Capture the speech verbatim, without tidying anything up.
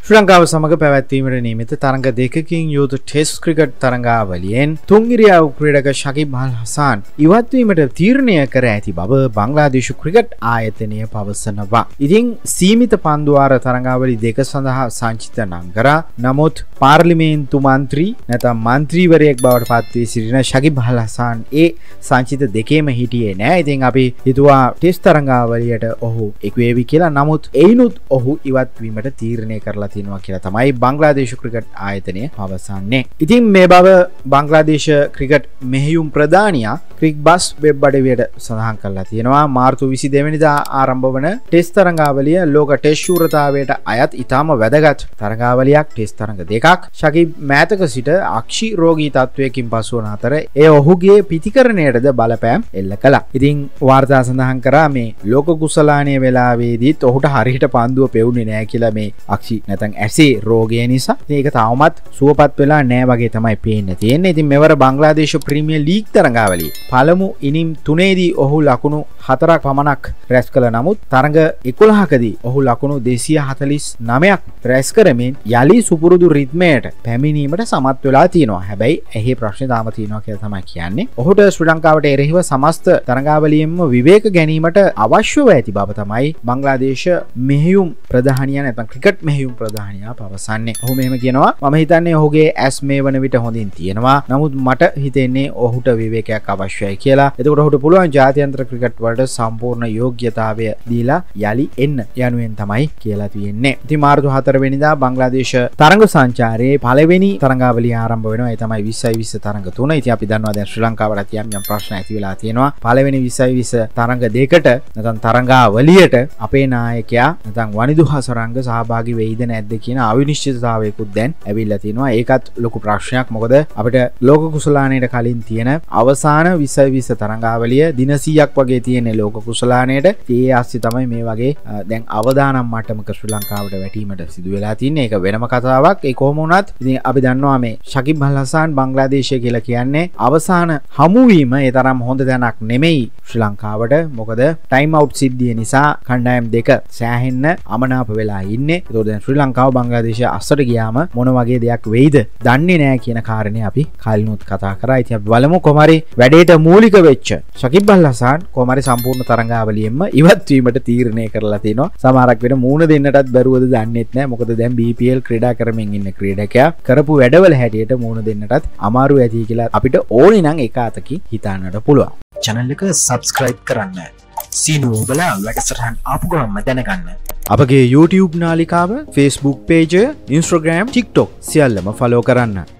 ශ්‍රී ලංකාව සමග පැවැත්වීමට නියමිත තරඟ දෙකකින් යුතු ටෙස්ට් ක්‍රිකට් තරඟාවලියෙන් තුන්ගිරියාව ක්‍රීඩක ශකිබ් අල් හසන් ඉවත්වීමට තීරණය කර ඇති බව බංග්ලාදේශ ක්‍රිකට් ආයතනය පවසනවා. ඉතින් සීමිත පන්දුවාර තරඟාවලි දෙක සඳහා සංචිත නම් කරා. නමුත් පාර්ලිමේන්තු මන්ත්‍රී නැත්නම් මන්ත්‍රීවරයෙක් බවට පත් වී සිටින ශකිබ් අල් හසන් ඒ සංචිත දෙකේම හිටියේ නෑ. ඉතින් අපි හිතුවා ටෙස්ට් තරඟාවලියට ඔහු එක් වේවි කියලා. නමුත් එයිනුත් ඔහු ඉවත් වීමට තීරණය කරලා තියෙනවා කියලා තමයි බංග්ලාදේශ ක්‍රිකට් ආයතනය පවසන්නේ. ඉතින් මේ බව බංග්ලාදේශ ක්‍රිකට් මෙහෙයුම් ප්‍රධානියා ක්‍රික්බස් වෙබ් අඩවියට සඳහන් කරලා තියෙනවා. මාර්තු විසිදෙනි වෙනිදා ආරම්භ වන ටෙස්ට් තරඟාවලිය ලෝක ටෙස්ට් ශූරතාවයට අයත් ඉතාම වැදගත් තරඟාවලියක්. ටෙස්ට් තරඟ දෙකක්. ශකිබ් මෑතක සිට අක්ෂි රෝගී තත්වයකින් පසු වන අතර ඒ ඔහුගේ පිතිකරණයටද බලපෑම් එල්ල කළා. ඉතින් වාර්තා සඳහන් කරා මේ ලෝක කුසලානය වෙලාවේදීත් ඔහුට හරියට පන්දුව පෙවුනේ නැහැ කියලා මේ අක්ෂි නැත්නම් ඇසේ රෝගය නිසා. ඉතින් ඒක තාමත් සුවපත් වෙලා නැහැ වගේ තමයි පේන්න තියෙන්නේ. ඉතින් මෙවර බංග්ලාදේශ ප්‍රීමියර් ලීග් තරඟාවලියේ පළමු ඉනිම් තුනේදී ඔහු ලකුණු හතරක් පමණක් රැස් කළ නමුත් තරඟ එකොළහකදී ඔහු ලකුණු දෙසිය හතළිස් නවයක් රැස් කරමින් යලි සුපුරුදු රිද්මයට පැමිණීමට සමත් වෙලා තියෙනවා. හැබැයි එහි ප්‍රශ්නේ තාම තියෙනවා කියලා තමයි කියන්නේ. ඔහුට ශ්‍රී ලංකාවට එරෙහිව සමස්ත තරඟාවලියෙම විවේක ගැනීමට අවශ්‍යව ඇති බව තමයි බංග්ලාදේශ මෙහෙයුම් ප්‍රධානියා නැත්නම් ක්‍රිකට් මෙහෙයුම් ප්‍රධානියා පවසන්නේ. ඔහු මෙහෙම කියනවා මම හිතන්නේ ඔහුගේ ඇස් මේ වන විට හොඳින් තියෙනවා. නමුත් මට හිතෙන්නේ ඔහුට විවේකයක් අවශ්‍යයි කියලා. එතකොට ඔහුට පුළුවන් ජාත්‍යන්තර ක්‍රිකට් වලට සම්පූර්ණ යෝග්‍යතාවය දීලා යලි එන්න යනුවෙන් තමයි කියලා තියෙන්නේ. ඉතින් මාර්තු හතර වෙනිදා බංග්ලාදේශ තරඟ සංචාරයේ පළවෙනි තරඟාවලිය ආරම්භ වෙනවා. ඒ තමයි විස්සයි විස්ස තරඟ තුන. ඉතින් අපි දන්නවා දැන් ශ්‍රී ලංකාවට යම් යම් ප්‍රශ්න ඇති වෙලා තියෙනවා. පළවෙනි විස්සයි විස්ස තරඟ දෙකට නැත්නම් තරඟාවලියට අපේ නායකයා නැත්නම් වනිදු හසරංග සහභාගී වෙයිද නැද්ද කියන අවිනිශ්චිතතාවයකුත් දැන් ඇවිල්ලා තියෙනවා. ඒකත් ලොකු ප්‍රශ්නයක්. මොකද අපිට ලෝක කුසලානයට කලින් තියෙන අවසාන විස්සයි විස්ස තරඟාවලිය දින සීයක් වගේ තියෙන ලෝක කුසලානයට. ඒ ආස්සේ තමයි මේ වගේ දැන් අවදානම් මට්ටමක ශ්‍රී ලංකාවට වැටීමට සිදු වෙලා තින්නේ. ඒක වෙනම කතාවක්. ඒ කොහොම වුණත් ඉතින් අපි දන්නවා මේ ශකිබ් අල් හසන් බංග්ලාදේශය කියලා කියන්නේ අවසාන හමුවීම ඒ තරම් හොඳ තැනක් නෙමෙයි ශ්‍රී ලංකාවට. මොකද ටයිම් අවුට් සිද්ධිය නිසා කණ්ඩායම් දෙක සෑහෙන්න අමනාප වෙලා ඉන්නේ. ඒතකොට දැන් ශ්‍රී ලංකාව බංග්ලාදේශය අස්සට ගියාම මොන වගේ දෙයක් වෙයිද දන්නේ නැහැ කියන කාරණේ අපි කලිනුත් කතා කරා. ඉතින් අපි බලමු කොහමරි වැඩේට මූලික වෙච්ච ශකිබ් අල් හසන් කොහමරි සම්පූර්ණ තරඟාවලියෙම ඉවත් වීමට තීරණය කරලා තිනවා. සමහරක් වෙන මූණ දෙන්නටත් බැරුවද දන්නේත් නැහැ. මොකද දැන් බී පී එල් ක්‍රීඩා කරමින් ඉන්න ක්‍රීඩකයා කරපු වැඩවල හැටියට මූණ දෙන්නටත් අමාරු ඇති කියලා අපිට ඕනේ නම් එක අතකින් හිතන්නට පුළුවන්. channel එක subscribe කරන්න. සීනුව බලා වැඩසටහන් ආපු ගමන්ම දැනගන්න. අපගේ YouTube නාලිකාව, Facebook page, Instagram, TikTok සියල්ලම follow කරන්න.